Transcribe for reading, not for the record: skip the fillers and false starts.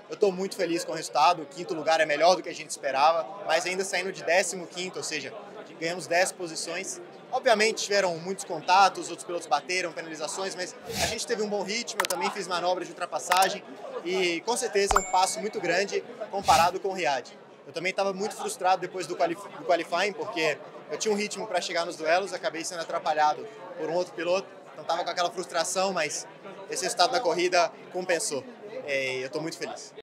Eu estou muito feliz com o resultado, o quinto lugar é melhor do que a gente esperava, mas ainda saindo de 15º, ou seja, ganhamos 10 posições. Obviamente tiveram muitos contatos, outros pilotos bateram, penalizações, mas a gente teve um bom ritmo, eu também fiz manobras de ultrapassagem e com certeza é um passo muito grande comparado com o Riyad. Eu também estava muito frustrado depois do qualifying, porque eu tinha um ritmo para chegar nos duelos, acabei sendo atrapalhado por um outro piloto, então estava com aquela frustração, mas esse resultado da corrida compensou. Eu estou muito feliz.